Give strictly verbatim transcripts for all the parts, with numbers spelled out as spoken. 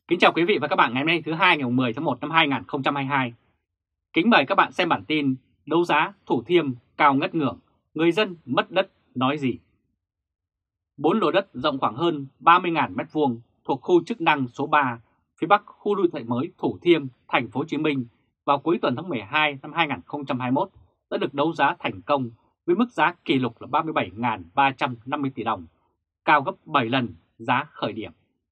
Kính chào quý vị và các bạn ngày hôm nay thứ hai ngày mười tháng một năm hai nghìn không trăm hai mươi hai. Kính mời các bạn xem bản tin đấu giá Thủ Thiêm cao ngất ngưởng, người dân mất đất nói gì. Bốn lô đất rộng khoảng hơn ba mươi nghìn mét vuông thuộc khu chức năng số ba phía bắc khu đô thị mới Thủ Thiêm, thành phố Hồ Chí Minh vào cuối tuần tháng mười hai năm hai nghìn không trăm hai mươi mốt đã được đấu giá thành công với mức giá kỷ lục là ba mươi bảy nghìn ba trăm năm mươi tỷ đồng, cao gấp bảy lần giá khởi điểm.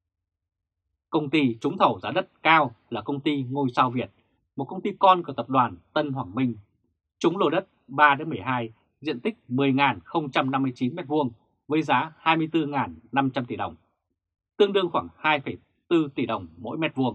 Công ty trúng thầu giá đất cao là công ty Ngôi Sao Việt, một công ty con của tập đoàn Tân Hoàng Minh, trúng lô đất ba đến mười hai, diện tích mười nghìn không trăm năm mươi chín mét vuông với giá hai mươi tư nghìn năm trăm tỷ đồng, tương đương khoảng hai phẩy bốn tỷ đồng mỗi mét vuông.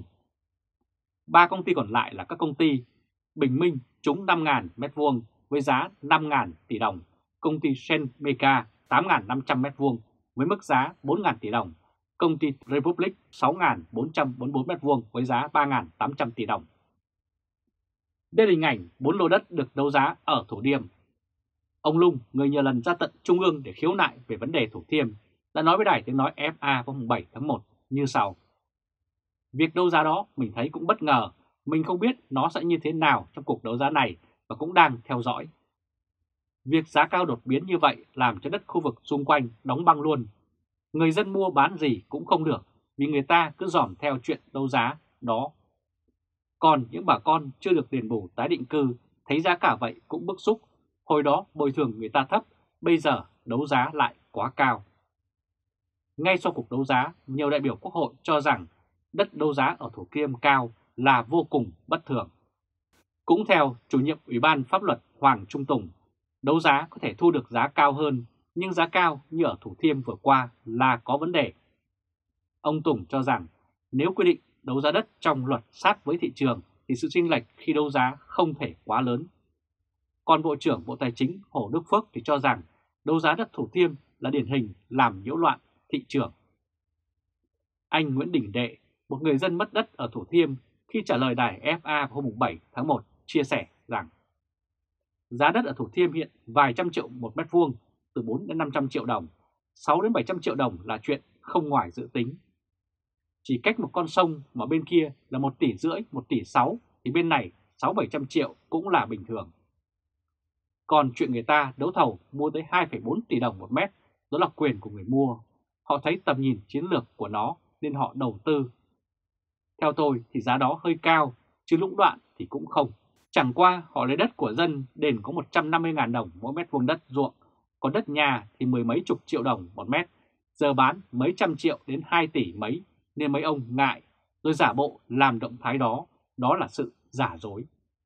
Ba công ty còn lại là các công ty Bình Minh trúng năm nghìn mét vuông với giá năm nghìn tỷ đồng, công ty Senmeca tám nghìn năm trăm mét vuông với mức giá bốn nghìn tỷ đồng, công ty Republic sáu nghìn bốn trăm bốn mươi tư mét vuông với giá ba nghìn tám trăm tỷ đồng. Đây là hình ảnh bốn lô đất được đấu giá ở Thủ Thiêm. Ông Lung, người nhiều lần ra tận Trung ương để khiếu nại về vấn đề Thủ Thiêm, đã nói với Đài Tiếng Nói ép a vào ngày bảy tháng một như sau. Việc đấu giá đó mình thấy cũng bất ngờ, mình không biết nó sẽ như thế nào trong cuộc đấu giá này và cũng đang theo dõi. Việc giá cao đột biến như vậy làm cho đất khu vực xung quanh đóng băng luôn. Người dân mua bán gì cũng không được vì người ta cứ dòm theo chuyện đấu giá đó. Còn những bà con chưa được đền bù tái định cư thấy giá cả vậy cũng bức xúc. Hồi đó bồi thường người ta thấp, bây giờ đấu giá lại quá cao. Ngay sau cuộc đấu giá, nhiều đại biểu Quốc hội cho rằng đất đấu giá ở Thủ Thiêm cao là vô cùng bất thường. Cũng theo chủ nhiệm Ủy ban Pháp luật Hoàng Trung Tùng, đấu giá có thể thu được giá cao hơn, nhưng giá cao như ở Thủ Thiêm vừa qua là có vấn đề. Ông Tùng cho rằng nếu quy định đấu giá đất trong luật sát với thị trường thì sự chênh lệch khi đấu giá không thể quá lớn. Còn Bộ trưởng Bộ Tài chính Hồ Đức Phước thì cho rằng đấu giá đất Thủ Thiêm là điển hình làm nhiễu loạn thị trường. Anh Nguyễn Đình Đệ, một người dân mất đất ở Thủ Thiêm, khi trả lời đài ép a vào hôm bảy tháng một chia sẻ rằng giá đất ở Thủ Thiêm hiện vài trăm triệu một mét vuông, từ bốn đến năm trăm triệu đồng, sáu đến bảy trăm triệu đồng là chuyện không ngoài dự tính. Chỉ cách một con sông mà bên kia là một tỷ rưỡi, một tỷ sáu thì bên này sáu bảy trăm triệu cũng là bình thường. Còn chuyện người ta đấu thầu mua tới hai phẩy bốn tỷ đồng một mét, đó là quyền của người mua. Họ thấy tầm nhìn chiến lược của nó nên họ đầu tư. Theo tôi thì giá đó hơi cao, chứ lũng đoạn thì cũng không. Chẳng qua họ lấy đất của dân đền có một trăm năm mươi nghìn đồng mỗi mét vuông đất ruộng, còn đất nhà thì mười mấy chục triệu đồng một mét, giờ bán mấy trăm triệu đến hai tỷ mấy, nên mấy ông ngại, rồi giả bộ làm động thái đó, đó là sự giả dối.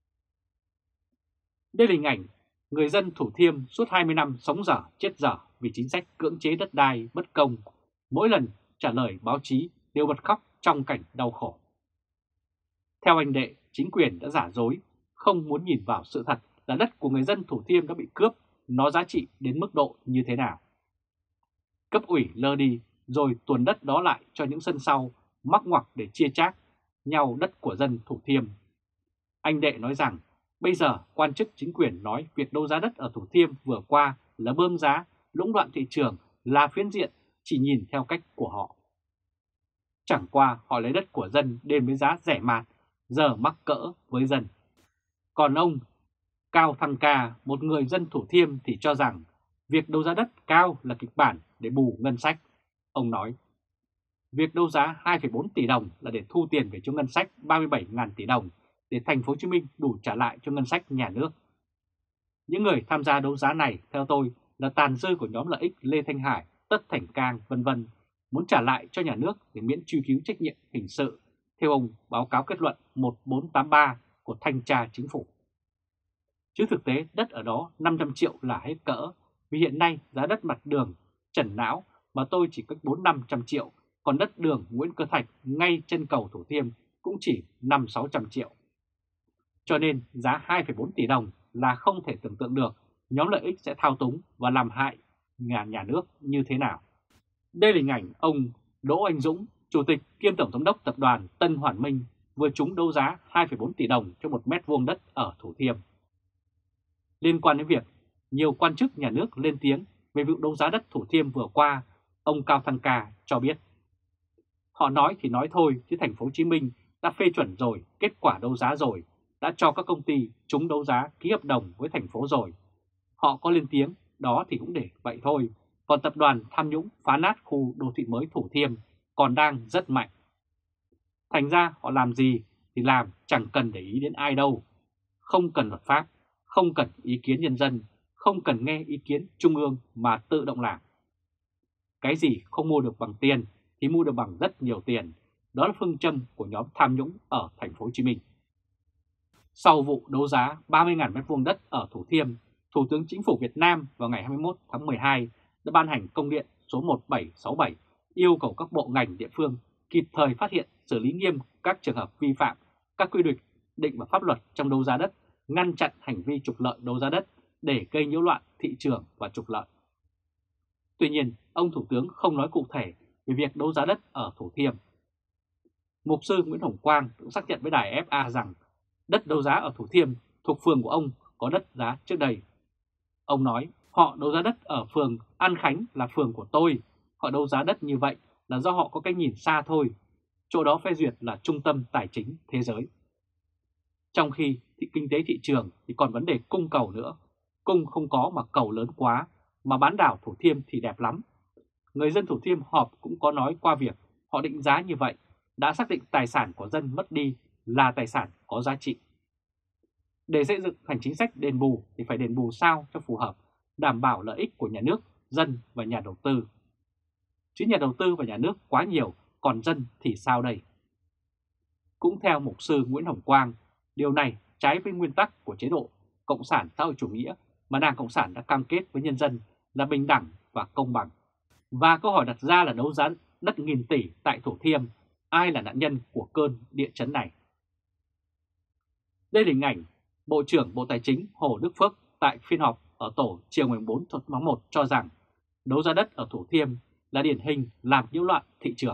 Đây là hình ảnh người dân Thủ Thiêm suốt hai mươi năm sống dở chết dở vì chính sách cưỡng chế đất đai bất công, mỗi lần trả lời báo chí đều bật khóc trong cảnh đau khổ. Theo anh Đệ, chính quyền đã giả dối, không muốn nhìn vào sự thật là đất của người dân Thủ Thiêm đã bị cướp, nó giá trị đến mức độ như thế nào. Cấp ủy lơ đi rồi tuồn đất đó lại cho những sân sau, mắc ngoặc để chia chác nhau đất của dân Thủ Thiêm. Anh Đệ nói rằng bây giờ quan chức chính quyền nói việc đấu giá đất ở Thủ Thiêm vừa qua là bơm giá, lũng đoạn thị trường, là phiến diện, chỉ nhìn theo cách của họ. Chẳng qua họ lấy đất của dân đền với giá rẻ mạt, giờ mắc cỡ với dân. Còn ông Cao Thăng Ca, một người dân Thủ Thiêm thì cho rằng việc đấu giá đất cao là kịch bản để bù ngân sách. Ông nói, việc đấu giá hai phẩy bốn tỷ đồng là để thu tiền về cho ngân sách ba mươi bảy nghìn tỷ đồng để thành phố Hồ Chí Minh đủ trả lại cho ngân sách nhà nước. Những người tham gia đấu giá này theo tôi là tàn dư của nhóm lợi ích Lê Thanh Hải, Tất Thành Cang vân vân, muốn trả lại cho nhà nước để miễn truy cứu trách nhiệm hình sự, theo ông báo cáo kết luận một bốn tám ba của Thanh tra Chính phủ. Chứ thực tế đất ở đó năm trăm triệu là hết cỡ, vì hiện nay giá đất mặt đường Trần Não mà tôi chỉ cách bốn năm trăm triệu, còn đất đường Nguyễn Cơ Thạch ngay chân cầu Thủ Thiêm cũng chỉ năm sáu trăm triệu. Cho nên giá hai phẩy bốn tỷ đồng là không thể tưởng tượng được nhóm lợi ích sẽ thao túng và làm hại nhà, nhà nước như thế nào. Đây là hình ảnh ông Đỗ Anh Dũng, Chủ tịch kiêm Tổng giám đốc tập đoàn Tân Hoàn Minh vừa trúng đấu giá hai phẩy bốn tỷ đồng cho một mét vuông đất ở Thủ Thiêm. Liên quan đến việc nhiều quan chức nhà nước lên tiếng về vụ đấu giá đất Thủ Thiêm vừa qua, ông Cao Thăng Ca cho biết Họ nói thì nói thôi chứ thành phố Hồ Chí Minh đã phê chuẩn rồi, kết quả đấu giá rồi, đã cho các công ty trúng đấu giá ký hợp đồng với thành phố rồi. Họ có lên tiếng, đó thì cũng để vậy thôi. Còn tập đoàn tham nhũng phá nát khu đô thị mới Thủ Thiêm còn đang rất mạnh. Thành ra họ làm gì thì làm, chẳng cần để ý đến ai đâu. Không cần luật pháp, không cần ý kiến nhân dân, không cần nghe ý kiến trung ương mà tự động làm. Cái gì không mua được bằng tiền thì mua được bằng rất nhiều tiền. Đó là phương châm của nhóm tham nhũng ở thành phố Hồ Chí Minh. Sau vụ đấu giá ba mươi nghìn mét vuông đất ở Thủ Thiêm, Thủ tướng Chính phủ Việt Nam vào ngày hai mươi mốt tháng mười hai đã ban hành công điện số một bảy sáu bảy yêu cầu các bộ ngành địa phương kịp thời phát hiện, xử lý nghiêm các trường hợp vi phạm các quy định định và pháp luật trong đấu giá đất, ngăn chặn hành vi trục lợi đấu giá đất để gây nhiễu loạn thị trường và trục lợi. Tuy nhiên, ông Thủ tướng không nói cụ thể về việc đấu giá đất ở Thủ Thiêm. Mục sư Nguyễn Hồng Quang cũng xác nhận với đài ép a rằng đất đấu giá ở Thủ Thiêm thuộc phường của ông có đất giá trước đây. Ông nói, họ đấu giá đất ở phường An Khánh là phường của tôi, họ đấu giá đất như vậy là do họ có cái nhìn xa thôi, chỗ đó phê duyệt là trung tâm tài chính thế giới. Trong khi thị kinh tế thị trường thì còn vấn đề cung cầu nữa, cung không có mà cầu lớn quá, mà bán đảo Thủ Thiêm thì đẹp lắm. Người dân Thủ Thiêm họp cũng có nói qua việc họ định giá như vậy, đã xác định tài sản của dân mất đi là tài sản có giá trị. Để xây dựng thành chính sách đền bù thì phải đền bù sao cho phù hợp, đảm bảo lợi ích của nhà nước, dân và nhà đầu tư. Chứ nhà đầu tư và nhà nước quá nhiều, còn dân thì sao đây? Cũng theo mục sư Nguyễn Hồng Quang, điều này trái với nguyên tắc của chế độ Cộng sản xã hội chủ nghĩa mà Đảng Cộng sản đã cam kết với nhân dân là bình đẳng và công bằng. Và câu hỏi đặt ra là đấu giá đất nghìn tỷ tại Thủ Thiêm, ai là nạn nhân của cơn địa chấn này? Đây là hình ảnh Bộ trưởng Bộ Tài chính Hồ Đức Phước tại phiên họp ở tổ chiều ngày bốn tháng một cho rằng đấu giá đất ở Thủ Thiêm là điển hình làm nhiễu loạn thị trường.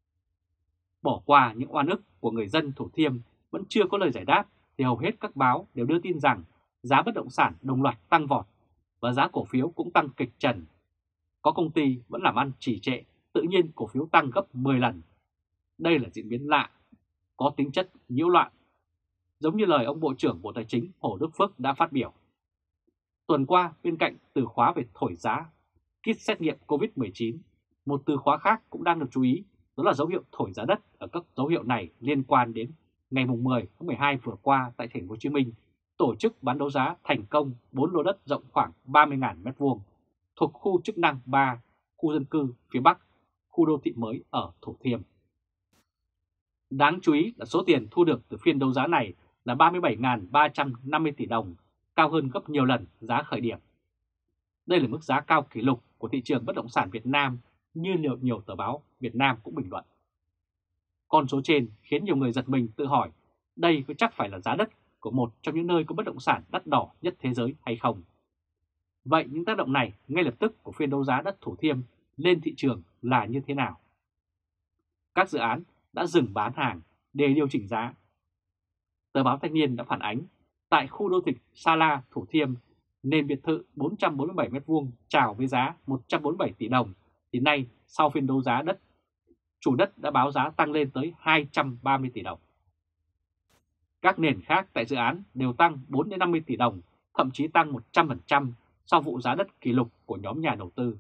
Bỏ qua những oan ức của người dân Thủ Thiêm vẫn chưa có lời giải đáp thì hầu hết các báo đều đưa tin rằng giá bất động sản đồng loạt tăng vọt và giá cổ phiếu cũng tăng kịch trần. Có công ty vẫn làm ăn trì trệ, tự nhiên cổ phiếu tăng gấp mười lần. Đây là diễn biến lạ, có tính chất nhiễu loạn, giống như lời ông Bộ trưởng Bộ Tài chính Hồ Đức Phước đã phát biểu. Tuần qua, bên cạnh từ khóa về thổi giá, kit xét nghiệm Covid mười chín, một từ khóa khác cũng đang được chú ý, đó là dấu hiệu thổi giá đất. Ở các dấu hiệu này liên quan đến ngày mười tháng mười hai vừa qua tại thành phố Hồ Chí Minh tổ chức bán đấu giá thành công bốn lô đất rộng khoảng ba mươi nghìn mét vuông thuộc khu chức năng ba, khu dân cư phía Bắc, khu đô thị mới ở Thủ Thiêm. Đáng chú ý là số tiền thu được từ phiên đấu giá này là ba mươi bảy nghìn ba trăm năm mươi tỷ đồng, cao hơn gấp nhiều lần giá khởi điểm. Đây là mức giá cao kỷ lục của thị trường bất động sản Việt Nam, như nhiều, nhiều tờ báo Việt Nam cũng bình luận. Con số trên khiến nhiều người giật mình tự hỏi, đây có chắc phải là giá đất của một trong những nơi có bất động sản đắt đỏ nhất thế giới hay không? Vậy những tác động này ngay lập tức của phiên đấu giá đất Thủ Thiêm lên thị trường là như thế nào? Các dự án đã dừng bán hàng để điều chỉnh giá. Tờ báo Thanh niên đã phản ánh, tại khu đô thị Sa La, Thủ Thiêm, nền biệt thự bốn trăm bốn mươi bảy mét vuông chào với giá một trăm bốn mươi bảy tỷ đồng, thì nay sau phiên đấu giá đất, chủ đất đã báo giá tăng lên tới hai trăm ba mươi tỷ đồng. Các nền khác tại dự án đều tăng bốn đến năm mươi tỷ đồng, thậm chí tăng một trăm phần trăm sau vụ giá đất kỷ lục của nhóm nhà đầu tư.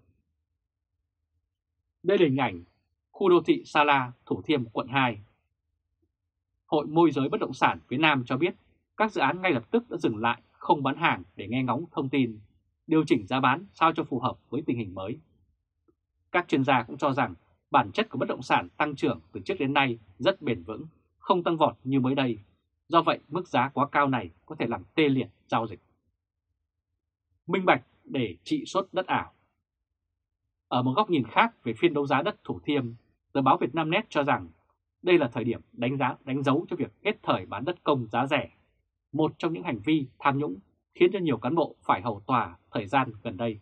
Đây là hình ảnh khu đô thị Sa La, Thủ Thiêm, quận hai. Hội môi giới bất động sản phía Nam cho biết các dự án ngay lập tức đã dừng lại, không bán hàng để nghe ngóng thông tin, điều chỉnh giá bán sao cho phù hợp với tình hình mới. Các chuyên gia cũng cho rằng bản chất của bất động sản tăng trưởng từ trước đến nay rất bền vững, không tăng vọt như mới đây. Do vậy, mức giá quá cao này có thể làm tê liệt giao dịch. Minh bạch để trị sốt đất ảo. Ở một góc nhìn khác về phiên đấu giá đất Thủ Thiêm, tờ báo Vietnamnet cho rằng đây là thời điểm đánh giá đánh dấu cho việc hết thời bán đất công giá rẻ, một trong những hành vi tham nhũng khiến cho nhiều cán bộ phải hầu tòa thời gian gần đây.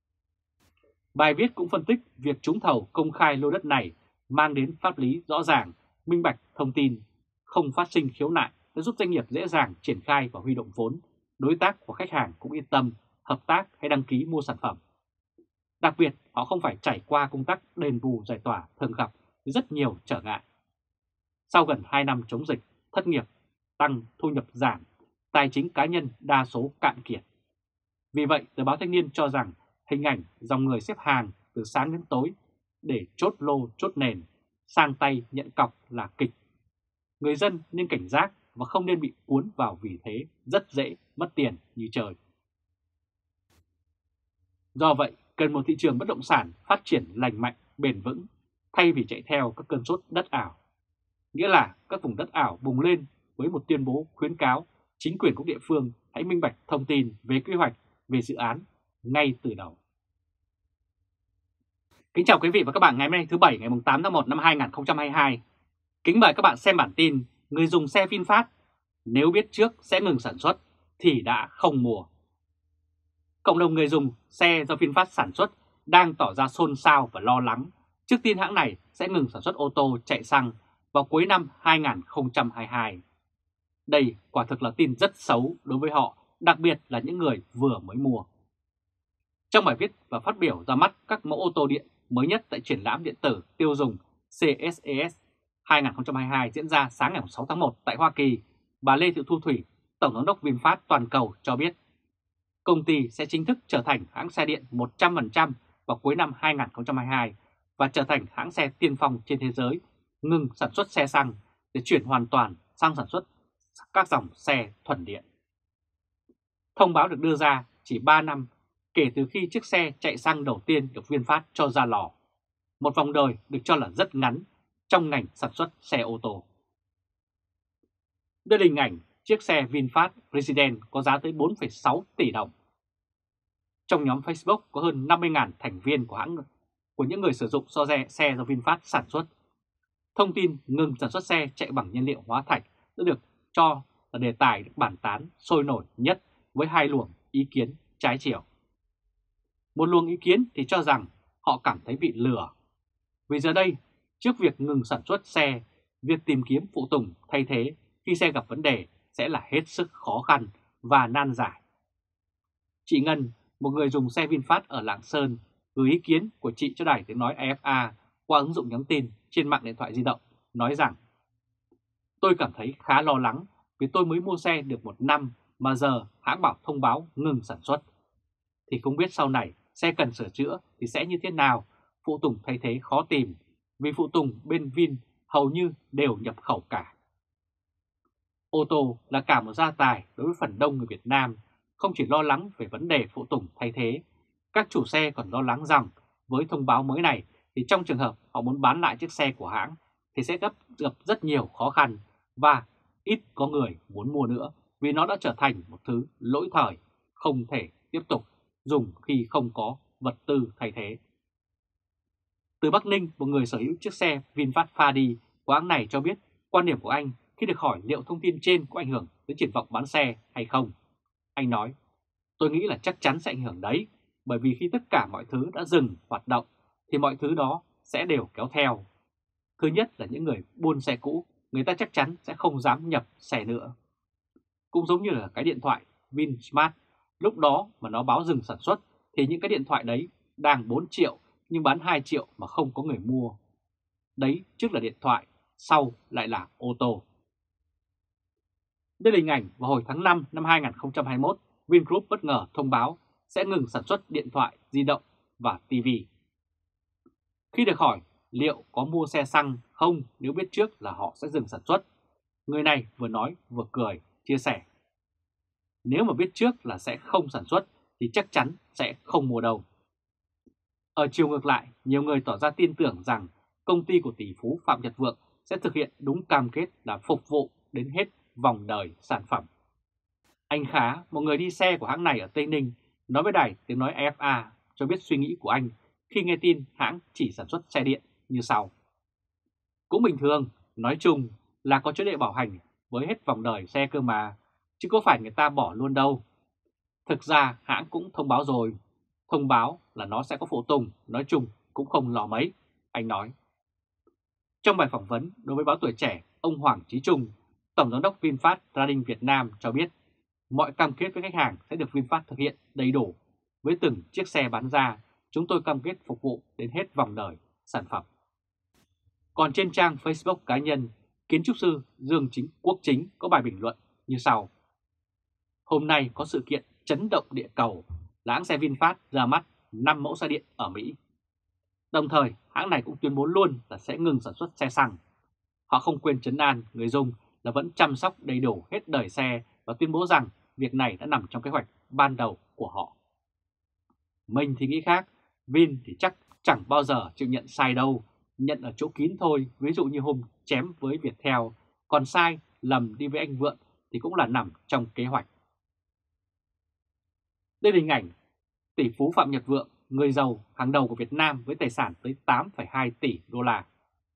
Bài viết cũng phân tích việc trúng thầu công khai lô đất này mang đến pháp lý rõ ràng, minh bạch thông tin, không phát sinh khiếu nại để giúp doanh nghiệp dễ dàng triển khai và huy động vốn, đối tác của khách hàng cũng yên tâm hợp tác hay đăng ký mua sản phẩm. Đặc biệt, họ không phải trải qua công tác đền bù giải tỏa thường gặp rất nhiều trở ngại. Sau gần hai năm chống dịch, thất nghiệp tăng, thu nhập giảm, tài chính cá nhân đa số cạn kiệt. Vì vậy, tờ báo Thanh niên cho rằng hình ảnh dòng người xếp hàng từ sáng đến tối để chốt lô chốt nền, sang tay nhận cọc là kịch. Người dân nên cảnh giác và không nên bị cuốn vào vì thế rất dễ mất tiền như trời. Do vậy, cần một thị trường bất động sản phát triển lành mạnh, bền vững, thay vì chạy theo các cơn sốt đất ảo. Nghĩa là các vùng đất ảo bùng lên với một tuyên bố khuyến cáo chính quyền các địa phương hãy minh bạch thông tin về quy hoạch, về dự án ngay từ đầu. Kính chào quý vị và các bạn ngày hôm nay thứ Bảy ngày tám tháng một năm hai nghìn không trăm hai mươi hai. Kính mời các bạn xem bản tin người dùng xe VinFast nếu biết trước sẽ ngừng sản xuất thì đã không mua. Cộng đồng người dùng xe do VinFast sản xuất đang tỏ ra xôn xao và lo lắng trước tin hãng này sẽ ngừng sản xuất ô tô chạy xăng vào cuối năm hai nghìn không trăm hai mươi hai. Đây quả thực là tin rất xấu đối với họ, đặc biệt là những người vừa mới mua. Trong bài viết và phát biểu ra mắt các mẫu ô tô điện mới nhất tại triển lãm điện tử tiêu dùng xê ét e ét hai nghìn không trăm hai mươi hai diễn ra sáng ngày sáu tháng một tại Hoa Kỳ, bà Lê Thị Thu Thủy, Tổng giám đốc VinFast toàn cầu cho biết công ty sẽ chính thức trở thành hãng xe điện một trăm phần trăm vào cuối năm hai nghìn không trăm hai mươi hai và trở thành hãng xe tiên phong trên thế giới, ngừng sản xuất xe xăng để chuyển hoàn toàn sang sản xuất các dòng xe thuần điện. Thông báo được đưa ra chỉ ba năm kể từ khi chiếc xe chạy xăng đầu tiên được VinFast cho ra lò, một vòng đời được cho là rất ngắn trong ngành sản xuất xe ô tô. Đây là hình ảnh chiếc xe VinFast President có giá tới bốn phẩy sáu tỷ đồng. Trong nhóm Facebook có hơn năm mươi nghìn thành viên của hãng của những người sử dụng so xe, xe do VinFast sản xuất. Thông tin ngừng sản xuất xe chạy bằng nhiên liệu hóa thạch đã được cho là đề tài được bàn tán sôi nổi nhất với hai luồng ý kiến trái chiều. Một luồng ý kiến thì cho rằng họ cảm thấy bị lừa. Vì giờ đây, trước việc ngừng sản xuất xe, việc tìm kiếm phụ tùng thay thế khi xe gặp vấn đề sẽ là hết sức khó khăn và nan giải. Chị Ngân, một người dùng xe VinFast ở Lạng Sơn, gửi ý kiến của chị cho đài tiếng nói a ép a qua ứng dụng nhắn tin trên mạng điện thoại di động, nói rằng: tôi cảm thấy khá lo lắng vì tôi mới mua xe được một năm mà giờ hãng bảo thông báo ngừng sản xuất. Thì không biết sau này xe cần sửa chữa thì sẽ như thế nào, phụ tùng thay thế khó tìm, vì phụ tùng bên Vin hầu như đều nhập khẩu cả. Ô tô là cả một gia tài đối với phần đông người Việt Nam, không chỉ lo lắng về vấn đề phụ tùng thay thế, các chủ xe còn lo lắng rằng với thông báo mới này thì trong trường hợp họ muốn bán lại chiếc xe của hãng thì sẽ gặp, gặp rất nhiều khó khăn và ít có người muốn mua nữa vì nó đã trở thành một thứ lỗi thời, không thể tiếp tục dùng khi không có vật tư thay thế. Từ Bắc Ninh, một người sở hữu chiếc xe VinFast Fadi của hãng này cho biết quan điểm của anh khi được hỏi liệu thông tin trên có ảnh hưởng tới triển vọng bán xe hay không. Anh nói: tôi nghĩ là chắc chắn sẽ ảnh hưởng đấy, bởi vì khi tất cả mọi thứ đã dừng hoạt động thì mọi thứ đó sẽ đều kéo theo. Thứ nhất là những người buôn xe cũ, người ta chắc chắn sẽ không dám nhập xe nữa. Cũng giống như là cái điện thoại VinSmart, lúc đó mà nó báo dừng sản xuất thì những cái điện thoại đấy đang bốn triệu nhưng bán hai triệu mà không có người mua. Đấy trước là điện thoại, sau lại là ô tô. Đây là hình ảnh vào hồi tháng năm năm hai nghìn không trăm hai mươi mốt, Vingroup bất ngờ thông báo sẽ ngừng sản xuất điện thoại, di động và ti vi. Khi được hỏi liệu có mua xe xăng không nếu biết trước là họ sẽ dừng sản xuất, người này vừa nói vừa cười, chia sẻ: nếu mà biết trước là sẽ không sản xuất thì chắc chắn sẽ không mua đâu. Ở chiều ngược lại, nhiều người tỏ ra tin tưởng rằng công ty của tỷ phú Phạm Nhật Vượng sẽ thực hiện đúng cam kết là phục vụ đến hết vòng đời sản phẩm. Anh Khá, một người đi xe của hãng này ở Tây Ninh, nói với đài tiếng nói a ép a cho biết suy nghĩ của anh khi nghe tin hãng chỉ sản xuất xe điện như sau: cũng bình thường, nói chung là có chế độ bảo hành với hết vòng đời xe cơ mà, chứ có phải người ta bỏ luôn đâu. Thực ra hãng cũng thông báo rồi, thông báo là nó sẽ có phụ tùng, nói chung cũng không lo mấy, anh nói. Trong bài phỏng vấn đối với báo Tuổi Trẻ, ông Hoàng Chí Trung, Tổng giám đốc VinFast Trading Việt Nam cho biết mọi cam kết với khách hàng sẽ được VinFast thực hiện đầy đủ. Với từng chiếc xe bán ra, chúng tôi cam kết phục vụ đến hết vòng đời sản phẩm. Còn trên trang Facebook cá nhân, kiến trúc sư Dương Chính Quốc Chính có bài bình luận như sau. Hôm nay có sự kiện chấn động địa cầu là hãng xe VinFast ra mắt năm mẫu xe điện ở Mỹ. Đồng thời, hãng này cũng tuyên bố luôn là sẽ ngừng sản xuất xe xăng. Họ không quên trấn an người dùng là vẫn chăm sóc đầy đủ hết đời xe và tuyên bố rằng việc này đã nằm trong kế hoạch ban đầu của họ. Mình thì nghĩ khác, Vin thì chắc chẳng bao giờ chịu nhận sai đâu, nhận ở chỗ kín thôi, ví dụ như hôm chém với Viettel, còn sai lầm đi với anh Vượng thì cũng là nằm trong kế hoạch. Đây là hình ảnh tỷ phú Phạm Nhật Vượng, người giàu hàng đầu của Việt Nam với tài sản tới tám phẩy hai tỷ đô la.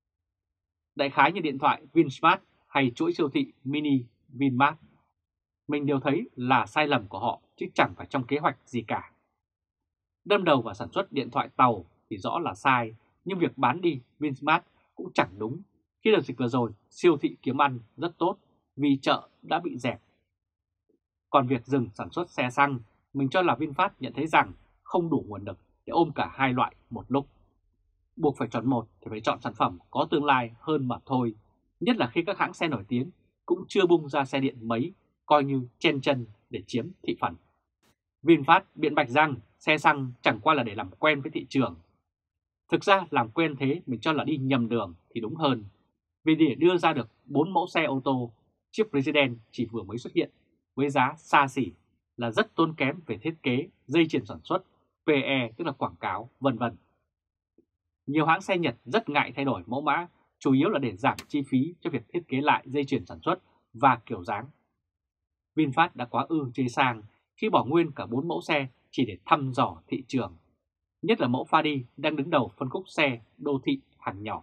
Đại khái như điện thoại Vinsmart hay chuỗi siêu thị mini Vinmart, mình đều thấy là sai lầm của họ chứ chẳng phải trong kế hoạch gì cả. Đâm đầu vào sản xuất điện thoại tàu thì rõ là sai, nhưng việc bán đi Vinsmart cũng chẳng đúng. Khi đợt dịch vừa rồi, siêu thị kiếm ăn rất tốt vì chợ đã bị dẹp. Còn việc dừng sản xuất xe xăng, mình cho là VinFast nhận thấy rằng không đủ nguồn lực để ôm cả hai loại một lúc. Buộc phải chọn một thì phải chọn sản phẩm có tương lai hơn mà thôi, nhất là khi các hãng xe nổi tiếng cũng chưa bung ra xe điện mấy, coi như chen chân để chiếm thị phần. VinFast biện bạch rằng xe xăng chẳng qua là để làm quen với thị trường. Thực ra làm quen thế mình cho là đi nhầm đường thì đúng hơn, vì để đưa ra được bốn mẫu xe ô tô, chiếc President chỉ vừa mới xuất hiện với giá xa xỉ là rất tốn kém về thiết kế, dây chuyền sản xuất, pê e tức là quảng cáo, vân vân. Nhiều hãng xe Nhật rất ngại thay đổi mẫu mã, chủ yếu là để giảm chi phí cho việc thiết kế lại dây chuyền sản xuất và kiểu dáng. VinFast đã quá ư chê sang khi bỏ nguyên cả bốn mẫu xe chỉ để thăm dò thị trường, nhất là mẫu Fadi đang đứng đầu phân khúc xe đô thị hàng nhỏ.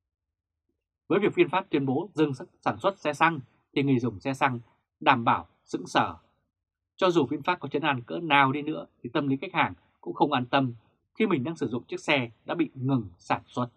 Với việc VinFast tuyên bố dừng sản xuất xe xăng thì người dùng xe xăng đảm bảo sững sờ. Cho dù VinFast có trấn an cỡ nào đi nữa thì tâm lý khách hàng cũng không an tâm khi mình đang sử dụng chiếc xe đã bị ngừng sản xuất.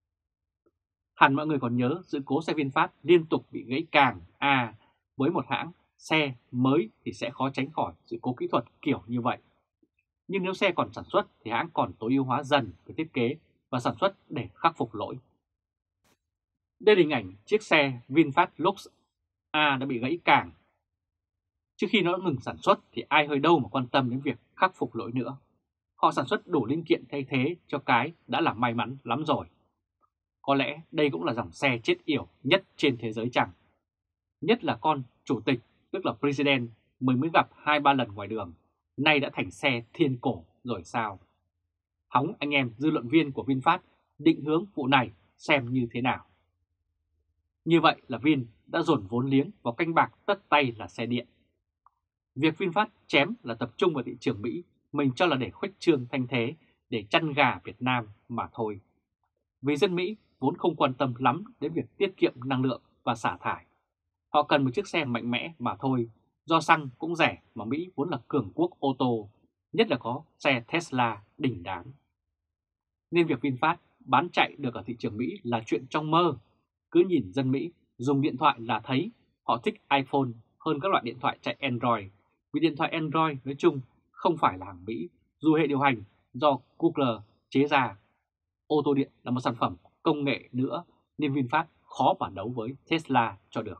Hẳn mọi người còn nhớ sự cố xe VinFast liên tục bị gãy càng. À, với một hãng xe mới thì sẽ khó tránh khỏi sự cố kỹ thuật kiểu như vậy. Nhưng nếu xe còn sản xuất thì hãng còn tối ưu hóa dần về thiết kế và sản xuất để khắc phục lỗi. Đây là hình ảnh chiếc xe VinFast Lux A đã bị gãy càng. Trước khi nó ngừng sản xuất thì ai hơi đâu mà quan tâm đến việc khắc phục lỗi nữa. Họ sản xuất đủ linh kiện thay thế cho cái đã là may mắn lắm rồi. Có lẽ đây cũng là dòng xe chết yểu nhất trên thế giới chẳng. Nhất là con chủ tịch, tức là President, mới mới gặp hai ba lần ngoài đường, nay đã thành xe thiên cổ rồi sao? Hóng anh em dư luận viên của VinFast định hướng vụ này xem như thế nào. Như vậy là Vin đã dồn vốn liếng vào canh bạc tất tay là xe điện. Việc VinFast chém là tập trung vào thị trường Mỹ, mình cho là để khuếch trương thanh thế, để chăn gà Việt Nam mà thôi. Vì dân Mỹ vốn không quan tâm lắm đến việc tiết kiệm năng lượng và xả thải. Họ cần một chiếc xe mạnh mẽ mà thôi, do xăng cũng rẻ mà Mỹ vốn là cường quốc ô tô, nhất là có xe Tesla đỉnh đám. Nên việc VinFast bán chạy được ở thị trường Mỹ là chuyện trong mơ. Cứ nhìn dân Mỹ dùng điện thoại là thấy họ thích iPhone hơn các loại điện thoại chạy Android, vì điện thoại Android nói chung không phải là hàng Mỹ, dù hệ điều hành do Google chế ra. Ô tô điện là một sản phẩm công nghệ nữa nên VinFast khó mà đấu với Tesla cho được.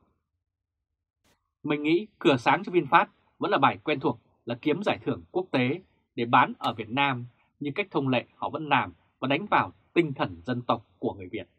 Mình nghĩ cửa sáng cho VinFast vẫn là bài quen thuộc là kiếm giải thưởng quốc tế để bán ở Việt Nam, như cách thông lệ họ vẫn làm và đánh vào tinh thần dân tộc của người Việt.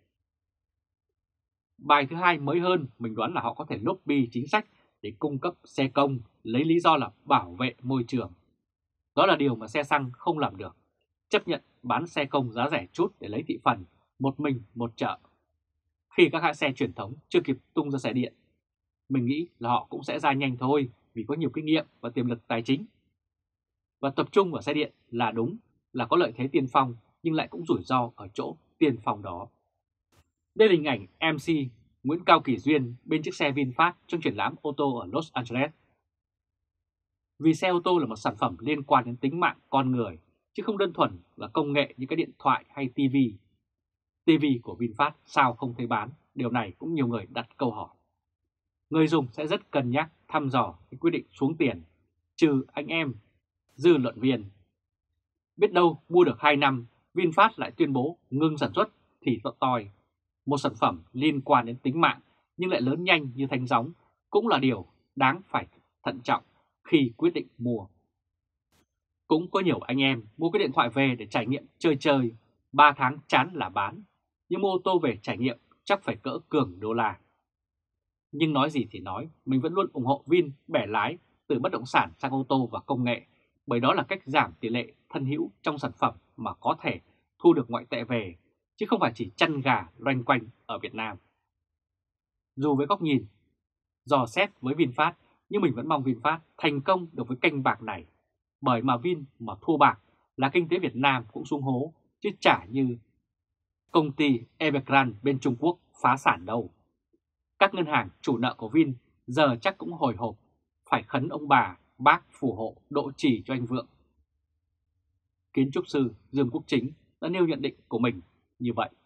Bài thứ hai mới hơn, mình đoán là họ có thể lobby chính sách để cung cấp xe công, lấy lý do là bảo vệ môi trường. Đó là điều mà xe xăng không làm được, chấp nhận bán xe công giá rẻ chút để lấy thị phần, một mình một chợ. Khi các hãng xe truyền thống chưa kịp tung ra xe điện, mình nghĩ là họ cũng sẽ ra nhanh thôi vì có nhiều kinh nghiệm và tiềm lực tài chính. Và tập trung vào xe điện là đúng, là có lợi thế tiên phong nhưng lại cũng rủi ro ở chỗ tiên phong đó. Đây là hình ảnh em xê Nguyễn Cao Kỳ Duyên bên chiếc xe VinFast trong triển lãm ô tô ở Los Angeles. Vì xe ô tô là một sản phẩm liên quan đến tính mạng con người, chứ không đơn thuần là công nghệ như cái điện thoại hay ti vi. ti vi của VinFast sao không thấy bán, điều này cũng nhiều người đặt câu hỏi. Người dùng sẽ rất cân nhắc, thăm dò cái quyết định xuống tiền, trừ anh em, dư luận viên. Biết đâu mua được hai năm, VinFast lại tuyên bố ngưng sản xuất thì tội toi. Một sản phẩm liên quan đến tính mạng nhưng lại lớn nhanh như thánh gióng cũng là điều đáng phải thận trọng khi quyết định mua. Cũng có nhiều anh em mua cái điện thoại về để trải nghiệm chơi chơi, ba tháng chán là bán, nhưng mua ô tô về trải nghiệm chắc phải cỡ cường đô la. Nhưng nói gì thì nói, mình vẫn luôn ủng hộ Vin bẻ lái từ bất động sản sang ô tô và công nghệ, bởi đó là cách giảm tỷ lệ thân hữu trong sản phẩm mà có thể thu được ngoại tệ về, chứ không phải chỉ chăn gà loanh quanh ở Việt Nam. Dù với góc nhìn dò xét với VinFast, nhưng mình vẫn mong VinFast thành công được với kênh bạc này, bởi mà Vin mà thua bạc là kinh tế Việt Nam cũng xuống hố, chứ chả như công ty Evergrande bên Trung Quốc phá sản đâu. Các ngân hàng chủ nợ của Vin giờ chắc cũng hồi hộp, phải khấn ông bà, bác phù hộ độ trì cho anh Vượng. Kiến trúc sư Dương Quốc Chính đã nêu nhận định của mình như vậy.